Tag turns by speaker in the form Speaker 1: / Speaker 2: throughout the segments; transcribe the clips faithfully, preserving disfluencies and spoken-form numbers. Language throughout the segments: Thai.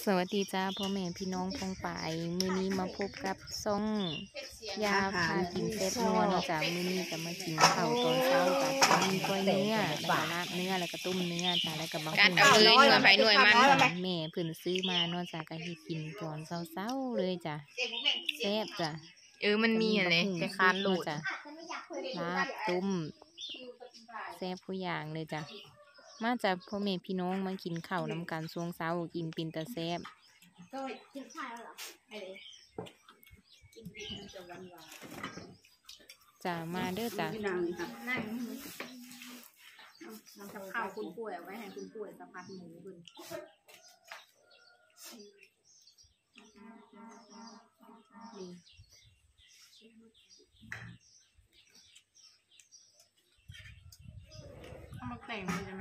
Speaker 1: สวัสดีจ้าพ่อแม่พี่น้องพงป่ายมื้อนี้มาพบกับซ่องยาพากินเซตนัวเนาะจ้ามื้อนี้จะมากินข้าวตอนเช้ากับมีกล้วยเนื้อแล้วก็ลาบเนื้อแล้วก็ต้มเนื้อจ้าแล้วก็บางคนเอาเลยหน่วยไปหน่วยมันแม่เพิ่นซื้อมาเนาะจ้าก็ให้กินตอนเช้าๆเลยจ้าแซ่บจ้าเออมันมีอะไรแต่คานโลดจ้าลาบต้มแซ่บผู้อย่างเลยจ้ามาจากพ่อแม่พี่น้องมากินข้าวนำกันช่วงเช้ากินปินตะแซ่บก็กินข้าวแล้วเหรอไอ้กินปินจะหวานหวานจ้ามาเด้อจ้านั่งนั่งนำกับข้าวคุณป่วยเอาไว้ให้คุณป่วยสัมผัสหมูบึ้งนี่เอามาแต่งเลยใช่ไหม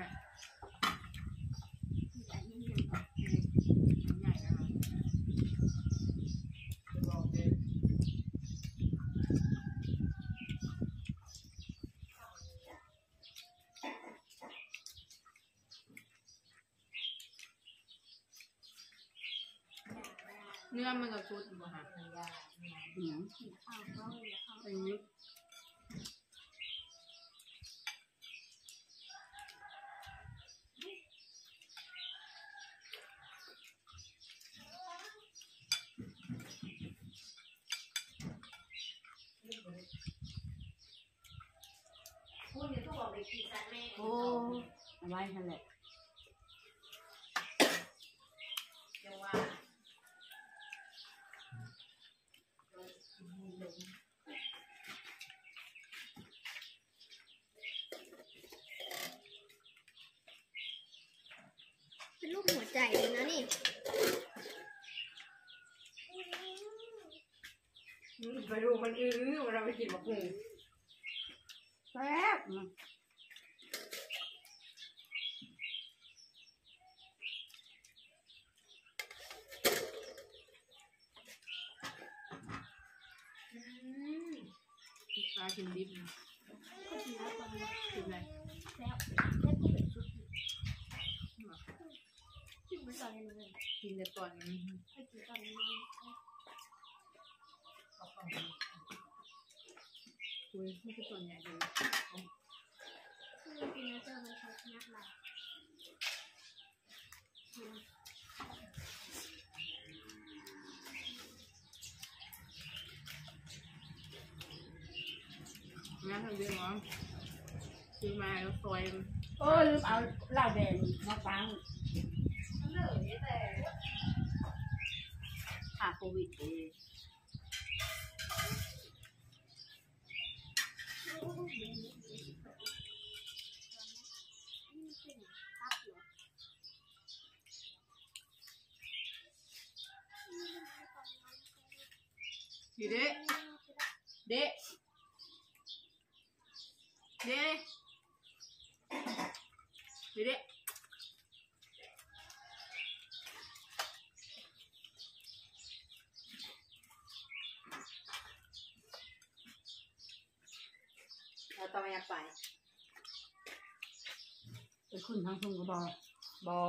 Speaker 1: เนื้อมันกับชุดบ่ฮะอืมอันนี้โอ้เอาไว้นั่นแหละ
Speaker 2: เป็นรูปหัวใจเลยนะนี่
Speaker 3: ไปดูมันอื้อเราไปกินมะกรูดแซ่บปลากินดิบ
Speaker 2: ก็กินแล้วตอนนี้
Speaker 3: กินอะไร
Speaker 2: แซ่บแซ่บก็เป็นชุดกินไม่ตอนนี้เลย
Speaker 3: กินแต่ตอนนี้
Speaker 2: ไม่กินตอนนี้
Speaker 3: คุยไม่ใช่ตอนใหญ่เลย
Speaker 2: กินแล้วเจอมันชักนักหลาย
Speaker 3: งั้นทำเรื่องน้องซื้อมาแล้วซอย
Speaker 4: โอ้ลืมเอาเหล้าแดงมาฟังขาโควิดเอง
Speaker 3: อยู่เด้เด้เด้อยู่เด้เราต้องอยากไป
Speaker 4: ไปขึ้นทางทุ่งกระบอก
Speaker 3: บอ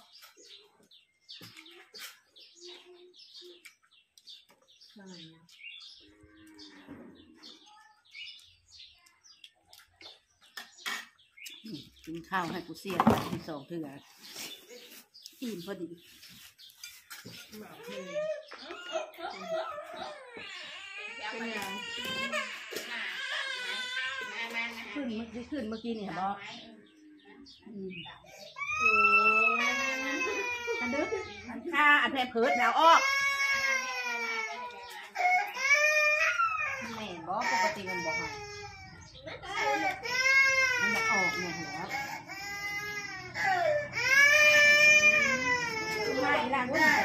Speaker 4: อะไรนะกินข้าวให้กูเสียไปที่สองเถื่ออิ่มพอดี
Speaker 3: เป็นยัง
Speaker 4: ขึ้นเมื่อกี้ขึ้นเมื่อกี้เนี่ยบออันเด้ออันข้าอันแพร่เพิร์ดแล้วออกแม่บอปกติมันบอกให้มันจะออกเนี่ยเหรอไม่ล่างก็ได้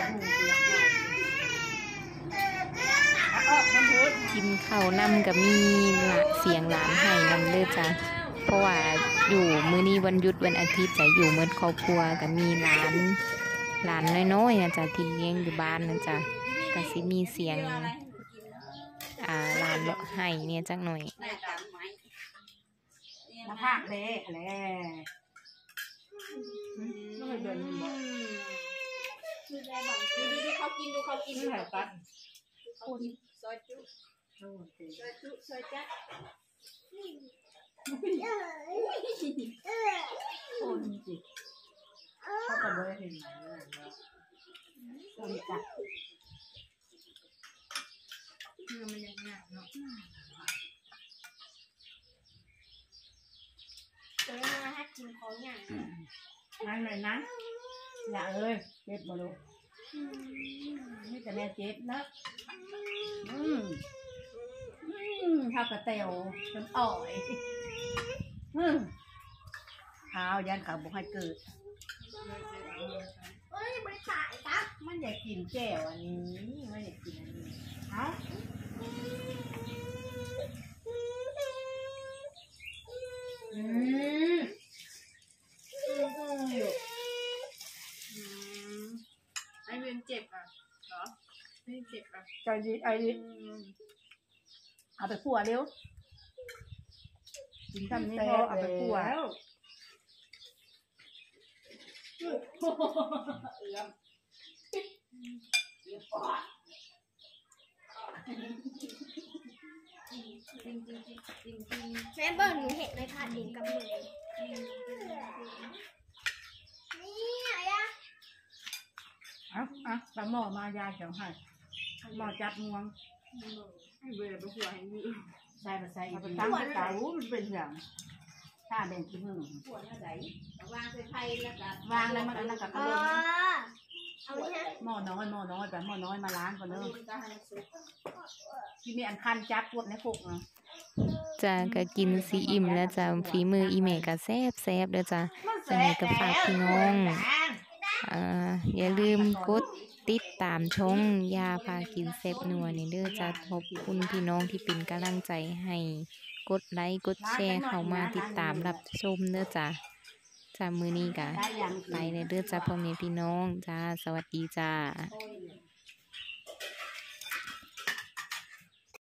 Speaker 1: กินข้าวนำกับมีเสียงหลานไห้นำเลือจ้ะเพราะว่าอยู่มื้อนี้วันหยุดวันอาทิตย์จะอยู่เมื่อครอบครัวกับมีหลานหลานน้อยๆนะจ๊ะที่เลี้ยงอยู่บ้านนะจ๊ะก็สิมีเสียงอ่าหลานไห้เนี่ยจักหน่อย
Speaker 4: มาภาคเละแหละไม่เดิน
Speaker 2: คือได้บัง
Speaker 3: ดูดูดูเขากินดูเขากินดูเขากิน
Speaker 2: คน
Speaker 3: ซอยจุ
Speaker 4: โอ้โห
Speaker 3: ซอยจุซอยจัด
Speaker 4: คนจิเขาก็บ่ได้เห็นหนังเลยเนาะคนจัก
Speaker 3: เนื้อมันยังหนักเนาะ
Speaker 2: เจอมาให้กินของอย่าง
Speaker 4: นั่งหน่อยนะอย่าเอ้ยเจ็บบ่ลูกนี่แต่แม่เจ็บนะอืมอืมข้าวกระเตียวจนอ่อยอืมข้าวยันเขาบอกให้เกิด
Speaker 2: เอ้ยไม่ตายครับ
Speaker 4: มันอยากกินแก้วอันนี้มันอยากกินอันนี้เอ้าอืมอืมอยู่
Speaker 3: อืมไอ้เวียนเจ็บอ่ะเหรอไม่เจ็บอ่ะ
Speaker 4: ใจดีไอ้ดีเอาไปคั่วเร็วกินคำนี้พอเอาไปคั่วแล้ว
Speaker 3: จริงจริงจริงจริงจริง
Speaker 2: แม่เบิ้งหนูเห็นในถาดเองกับมือนี่อะไรอะ
Speaker 4: เอาเอาปลาหม้อมายายเขียวให้หม้อจับงวง
Speaker 3: ไอ้เวียนไปหัวให้มือ
Speaker 4: ใส่ไปใส่เอาไปตั้งไปเตามันเป็นอย่างถ้าแบ่งขี้มึง
Speaker 3: หัวเนี่ยไหนวางใส่ไผ่แล้วกัน
Speaker 4: วางแล้วมันอันนั้นกับก
Speaker 2: อ๋
Speaker 4: ระ
Speaker 2: อ
Speaker 4: โดด
Speaker 2: เอาเนี่ย
Speaker 4: หม้อน้อยหม้อน้อยแบบหม้อน้อยมาล้างก่อนเนอะ
Speaker 3: มันจะให้สุก
Speaker 4: ที่มีอันคันจับพวกในคุกนะ
Speaker 1: จ้าก็กินซีอิ่มแล้วจ้าฝีมืออีเมก็แซ่บแซ่บเด้อจ้าจังไงก็ฝากพี่น้องอ่าอย่าลืมกดติดตามช่องยาพากินแซ่บนัวนี่เด้อจ้าขอบคุณพี่น้องที่เป็นกำลังใจให้กดไลค์กดแชร์เข้ามาติดตามรับชมเด้อจ้าจ้ามื้อนี้ก็
Speaker 4: ได้ยัง
Speaker 1: ไปเลยเด้อจ้าพ่อแม่พี่น้องจ้าสวัสดีจ้า
Speaker 4: โอ้ย